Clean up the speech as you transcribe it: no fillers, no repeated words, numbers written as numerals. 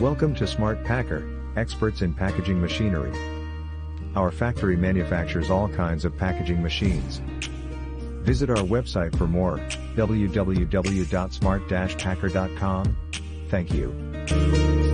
Welcome to Smart Packer, experts in packaging machinery. Our factory manufactures all kinds of packaging machines. Visit our website for more, www.smart-packer.com. Thank you.